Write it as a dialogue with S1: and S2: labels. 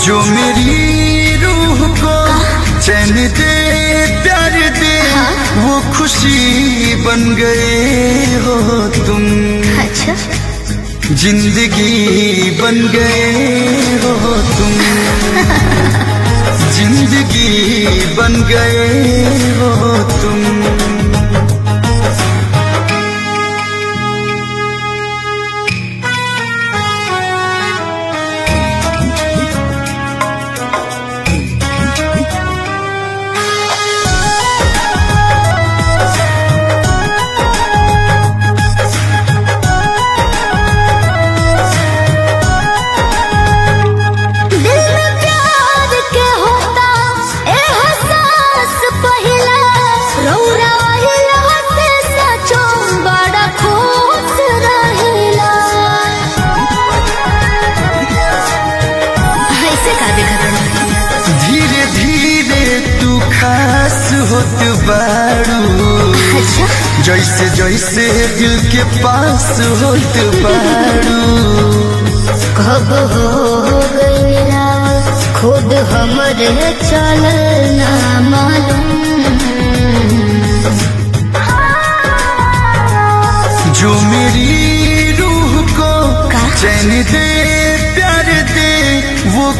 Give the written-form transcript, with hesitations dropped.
S1: जो मेरी रूह को चैन दे प्यार दे वो खुशी बन गए हो तुम।
S2: अच्छा
S1: जिंदगी बन गए हो तुम। जिंदगी बन गए हो तुम। होत बारू जैसे जैसे दिल के पास होत बारू।
S2: कब हो गई खुद हमरे चलल ना मालूम।
S1: जो मेरी रूह को चैन दे